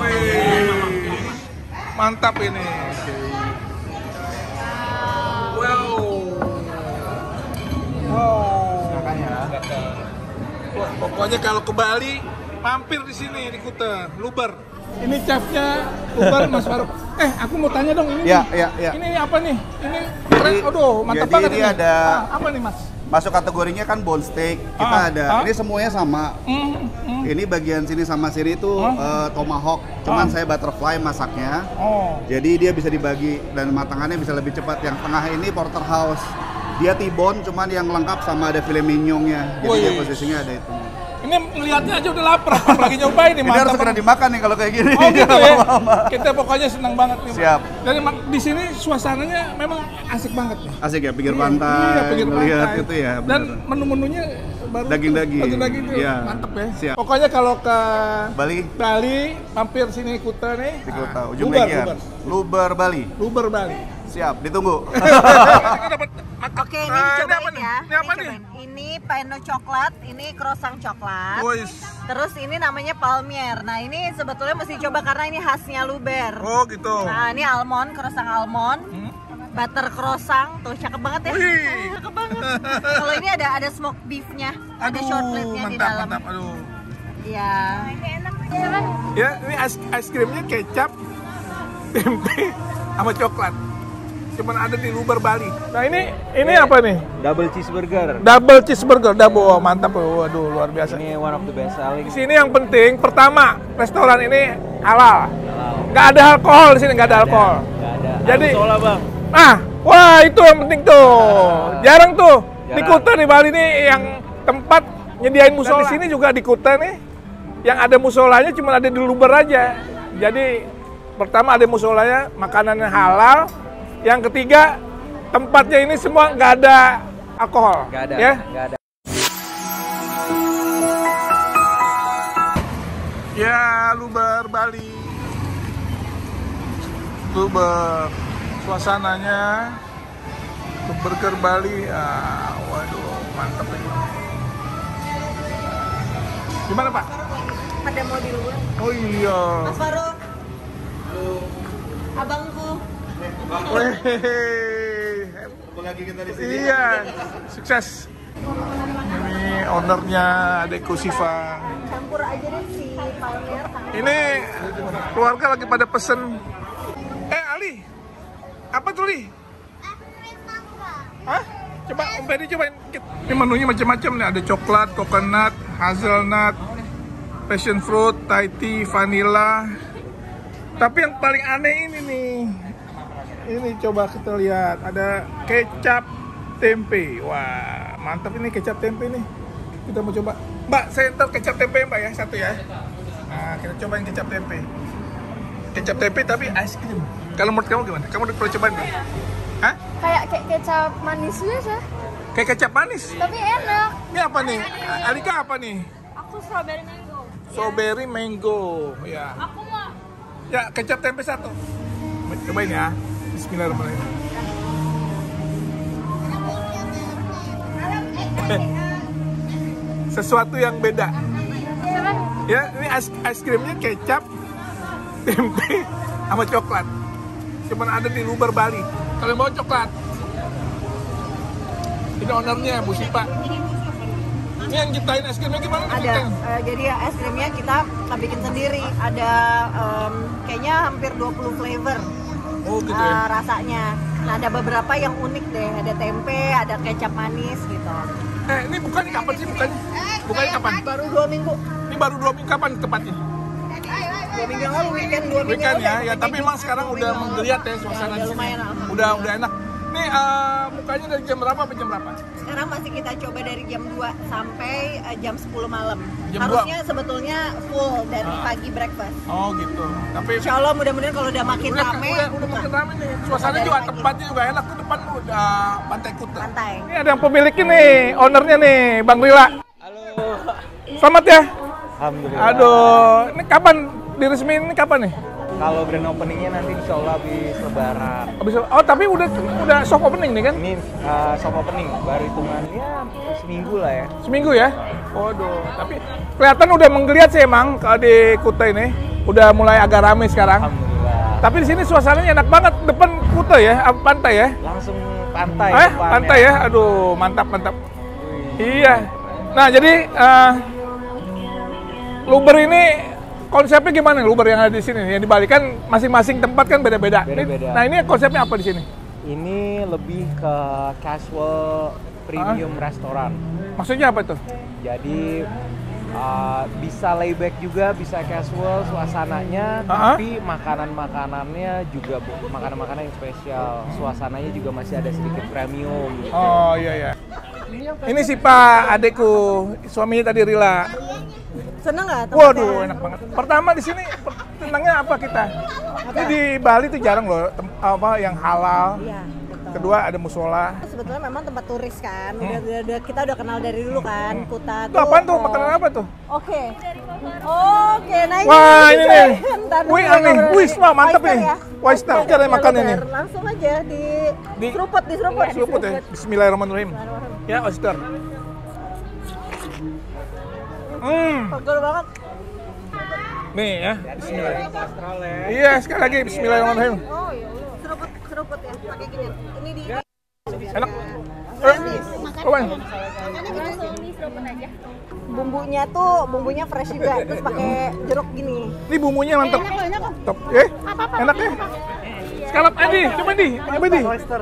Wih, mantap ini. Wow. Silakan ya. Wah, pokoknya kalau ke Bali mampir di sini di Kuta, Luber. Ini chefnya Luber, Mas Faruk. Aku mau tanya dong ini. Ya. Ini apa nih? Ini keren. Aduh, mantap jadi banget ini ini. ada apa nih, Mas? masuk kategorinya kan bone steak. Kita ada. Ini semuanya sama. Ini bagian sini sama sini itu tomahawk. Cuman saya butterfly masaknya. Jadi dia bisa dibagi dan matangannya bisa lebih cepat. Yang tengah ini porterhouse. Dia T-bone, cuman yang lengkap sama ada filet mignonnya. Jadi dia posisinya ada itu. Ini ngelihatnya aja udah lapar, apalagi nyobain nih. Ini harus segera dimakan nih kalau kayak gini. Oh gitu ya. Kita pokoknya senang banget nih. Siap. Dan di sini suasananya memang asik banget ya. Asik ya, pinggir pantai. Iya, pinggir Lihat pantai. itu ya. Dan menu-menunya baru daging-daging. Daging-daging itu Iya. mantep ya. Siap. Pokoknya kalau ke Bali, mampir sini Kuta nih. di Kuta, ujung Legian. Luber Bali. Luber Bali. Siap, ditunggu. Kita dapat Oke, ini dicobain ya. Ini apa nih? Ini peno coklat, ini croissant coklat. Wis. Terus ini namanya palmier. Nah, ini sebetulnya mesti coba karena ini khasnya Luber. Oh gitu. Nah, ini almond, croissant almond. Butter croissant, tuh cakep banget ya. Wih. Cakep banget. Kalau ini ada smoked beefnya, ada short plate-nya di dalam. Mantap, aduh. Iya. Ya, ini es krimnya kecap, tempe, sama coklat. Cuman ada di Luber Bali. Nah ini apa nih? Double cheeseburger. Double cheeseburger, mantap, waduh luar biasa. Ini one of the best selling. Di sini yang penting, pertama restoran ini halal. Nggak ada alkohol di sini, nggak ada alkohol. Nggak ada. Jadi, musola bang. Wah itu yang penting tuh. Jarang tuh di Kuta di Bali nih yang tempat nyediain musola. Di sini juga di Kuta nih, yang ada musolanya cuma ada di Luber aja. Jadi pertama ada musolanya, makanannya halal. Yang ketiga, tempatnya ini semua nggak ada alkohol. Nggak ada, ya? nggak ada. Ya, Luber Bali. Luber. Suasananya Burger Bali. Waduh, mantap ini. Gimana, Pak? Ada mau di luar. Oh iya. Mas Faruk. Abangku. Lagi kita di sini. Iya, sukses. Ini ownernya adekku Siva. Campur aja deh si palmier. Ini keluarga lagi pada pesen. Ali, apa tuh Li? Hah? Coba Om Ferdi cobain. Ini menunya macam-macam nih. Ada coklat, coconut, hazelnut, passion fruit, Thai tea, vanilla. Tapi yang paling aneh ini nih. Ini coba kita lihat, ada kecap tempe. Wah, mantap ini kecap tempe nih. Kita mau coba. Mbak, saya ntar kecap tempe Mbak ya, satu ya. Nah, kita cobain kecap tempe. Kecap tempe tapi es krim. Kalau menurut kamu gimana? Kamu udah pernah cobain belum? Hah? Kayak kecap manis biasa. Kayak kecap manis? Tapi enak. Ini apa nih? Alika apa nih? Aku strawberry mango. Strawberry mango, ya. Aku mau. Ya, kecap tempe satu. Cobain ya. Bismillahirrahmanirrahim. Sesuatu yang beda. Ya, ini es krimnya kecap, tempe, sama coklat. Cuman ada di Luber Bali. Kalian mau coklat? Ini ownernya Bu Sipa. Ini yang ciptain es krimnya gimana? Ada, jadi es krimnya kita bikin sendiri. Ada kayaknya hampir 20 flavor. Oh gitu ya? Rasanya. Nah ada beberapa yang unik deh. Ada tempe, ada kecap manis gitu. Ini bukannya kapan sih? Bukannya kapan? Baru 2 minggu. Ini baru 2 minggu kapan tepatnya? 2 minggu lalu weekend 2 minggu. Weekend ya, tapi memang sekarang udah menggeliat ya suasana di sini. Lumayan. Udah enak. Nih mukanya dari jam berapa sampai jam berapa? Sekarang masih kita coba dari jam 2 sampai jam 10 malam. Jam Harusnya sebetulnya full dari pagi breakfast. Oh gitu. Tapi Insya Allah mudah-mudahan kalau udah makin rame. Udah makin rame nih. Suasana juga tempatnya juga enak tuh, depan udah Pantai Kuta. Pantai. Ini ada yang pemiliknya nih, ownernya nih, Bang Rila. Halo. Selamat ya. Alhamdulillah. Aduh, ini kapan diresmiin, ini kapan nih? Kalau grand openingnya nanti insya Allah habis Lebaran. Oh tapi udah soft opening nih kan? Ini soft opening, baru hitungannya seminggu lah ya. Seminggu ya? Waduh, tapi kelihatan udah menggeliat sih emang kalau di Kuta ini. udah mulai agak rame sekarang. Alhamdulillah. Tapi di sini suasananya enak banget, depan Kuta ya, pantai ya. Langsung pantai. Pantai ya, aduh mantap. Iya. Nah jadi Luber ini konsepnya gimana Luber yang ada di sini? Yang di Bali kan masing-masing tempat kan beda-beda. Beda-beda. Nah ini konsepnya apa di sini? Ini lebih ke casual premium restoran. Maksudnya apa tuh? Jadi bisa layback juga, bisa casual suasananya, tapi makanan-makanannya juga makanan-makanan yang spesial. Suasananya juga masih ada sedikit premium. Gitu. Oh iya. Ini si Pak adekku, suaminya tadi Rila. Seneng nggak? Waduh, enak banget. Pertama di sini tenangnya apa kita? Ini di Bali tuh jarang loh yang halal. Iya. Kedua ada musola. Sebetulnya memang tempat turis kan, kita udah kenal dari dulu kan, Kuta Itu apaan tuh? Makanan apa tuh? Oke, nah ini. Wah ini nih. Ntar dulu Wih kita nih, ngobrol wih wah mantep oyster nih. ya. Oyster, cara makan ini. Langsung aja di seruput. Seruput ya. Bismillahirrahmanirrahim. Ya oyster. Pegel banget. Nih ya, Bismillah. Iya sekali lagi Bismillahirrahmanirrahim. Oh iya, seruput ya, pakai gini. Ini di. Enak. Bumbunya fresh juga, terus pakai jeruk gini. Ini bumbunya mantap. Top. Enak ya. Sekarang Adi, coba Adi, coba Adi. Oyster.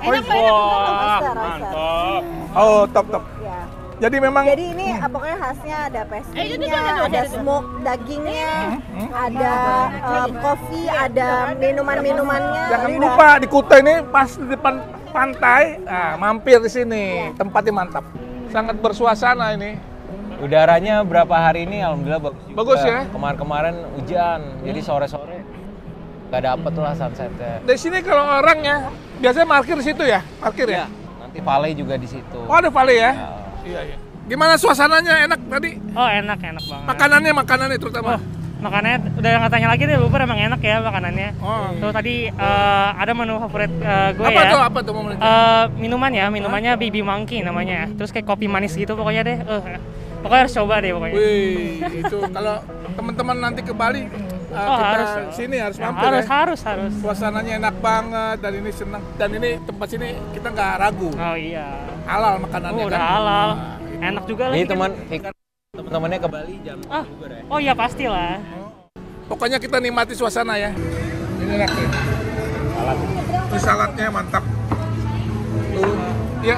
Oh, top. Ya. Jadi memang. Jadi ini pokoknya khasnya ada pastry-nya, ada smoke dagingnya, ada kopi, ada minumannya. Jangan lupa di Kuta ini pas di depan pantai, mampir di sini. Tempatnya mantap. Sangat bersuasana ini. Udaranya berapa hari ini alhamdulillah bagus juga. Bagus ya? Kemarin hujan, jadi sore-sore nggak dapet lah sunsetnya. Di sini kalau orangnya biasanya parkir di situ ya? Parkir ya? Nanti valet juga di situ. Oh ada valet ya? Iya. Gimana suasananya? Enak tadi? Oh enak banget. Makanannya terutama? Makanannya udah nggak tanya lagi deh, Luber emang enak ya makanannya. Tuh tadi ada menu favorit gue ya. Apa tuh momen itu? Minumannya Baby Monkey namanya. Terus kayak kopi manis gitu pokoknya deh. Pokoknya harus coba deh pokoknya. Wih, itu kalau teman-teman nanti ke Bali harus sini harus mampir harus. Suasananya enak banget dan ini senang dan ini tempat sini kita nggak ragu. Oh iya. Halal makanannya Udah halal. Enak juga lah. Jadi teman-temannya ke Bali jangan lupa juga deh. Oh iya pastilah. Pokoknya kita nikmati suasana ya. Ini enak ya. Ini saladnya mantap. Tuh, ya.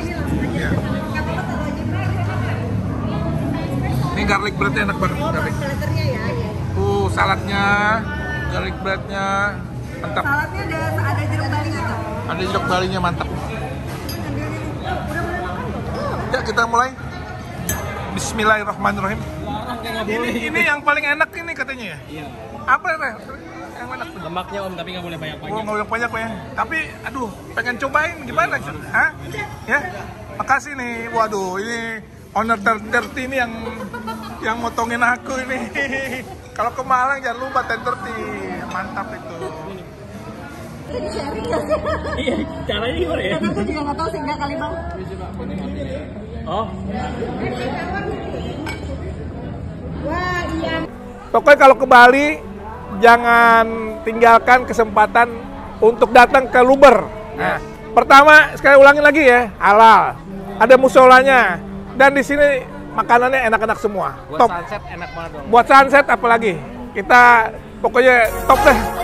Ini garlic breadnya enak banget. Letternya ya. Saladnya, garlic breadnya mantap. Saladnya ada jeruk balinya tuh. Ada jeruk balinya mantap. Ya kita mulai. Bismillahirrahmanirrahim. Ini yang paling enak ini katanya ya? Iya. Apa yang enak? Lemaknya Om, tapi nggak boleh banyak-banyak. Oh, nggak boleh banyak ya. Tapi, aduh, pengen cobain gimana? Hah? Ya, makasih nih. Waduh, ini owner 30 ini yang motongin aku ini. Kalau ke Malang jangan lupa 1030. Mantap itu. Iya, caranya gimana ya? Karena aku juga nggak tahu sih, nggak kali bang. Oh. Wah iya. Pokoknya kalau ke Bali jangan tinggalkan kesempatan untuk datang ke Luber. Nah, pertama sekali ulangin lagi ya, halal. Ada musolanya dan di sini makanannya enak-enak semua. Buat top. sunset enak banget dong. Buat sunset apalagi. Kita pokoknya top deh.